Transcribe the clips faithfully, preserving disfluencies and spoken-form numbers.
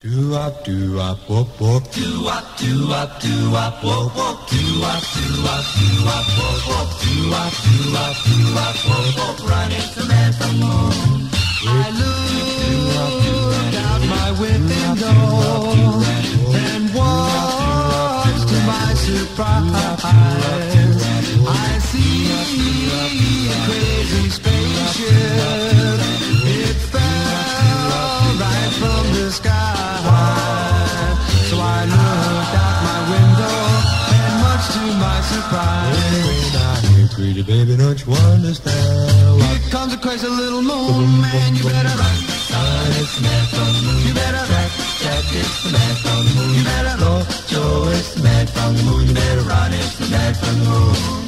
Do up, do up, whoop, whoop. Do up, do up, do up, whoop, whoop. Do up, do up, do up, whoop, whoop. Do up, do up, do up, whoop, whoop. Run into man from the moon. I looked out my window and watched to my surprise. I see a crazy spaceship. It fell right from the sky. So I looked out my window, and much to my surprise, When I hear pretty baby, don't you understand? here comes a crazy little moon, man, you better run. Son, it's the man from the moon. You better track, track, it's the man from the moon. You better go, Joe, it's the man from the moon. You better run, it's the man from the moon.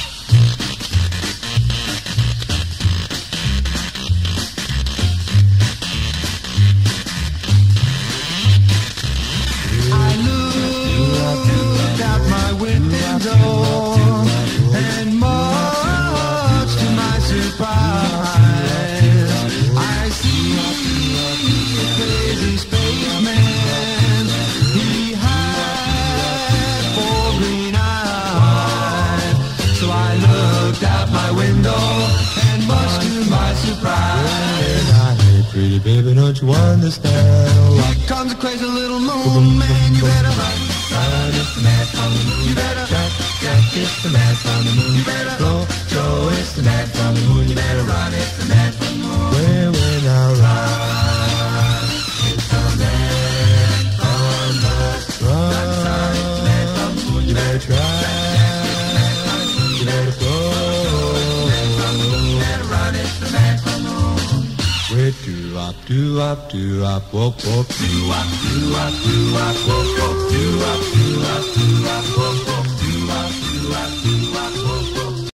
And much to my surprise, I see a crazy spaceman. He had four green eyes. So I looked out my window, and much to my surprise, When I hear pretty baby, don't you understand? here comes a crazy little moon, man, you better run. Run, it's the man from the moon. You better track, track, it's the man from the moon. You better go, Joe, it's the man from the moon. You better run, it's the man from the moon. When, when I run, It's the man from the run, sun, it's the man from the moon. you better try, you better go. You better run, it's the man from the moon. With do up, do up, do up, whoop, whoop. Do up, do up, do up, whoop, whoop. Do up, do